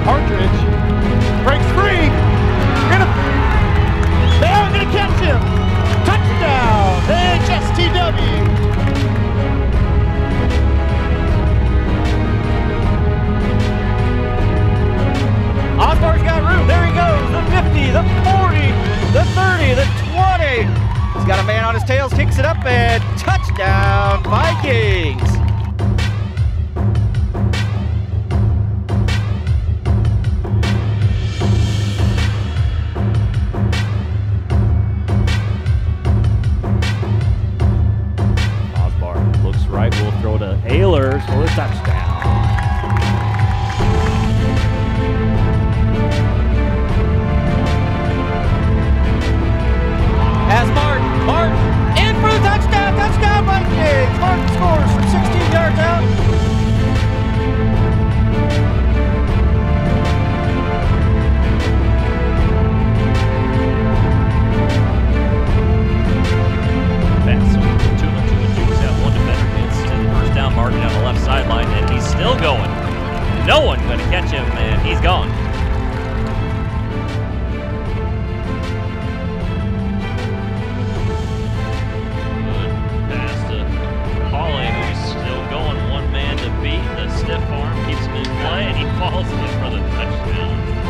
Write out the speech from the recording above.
Partridge breaks free. They are going to catch him. Touchdown, AHSTW. Osbar's got room. There he goes. The 50, the 40, the 30, the 20. He's got a man on his tails, kicks it up, and touchdown, Vikings. Osbar looks right. We'll throw to Ehlers for a touchdown. As Martin, in for the touchdown, Vikings! Martin scores from 16 yards out. Pass, so two and two have one defender gets to the first down. Martin on the left sideline, and he's still going. No one going to catch him, and he's gone. Stiff arm, keeps him in play, and he falls in for the touchdown.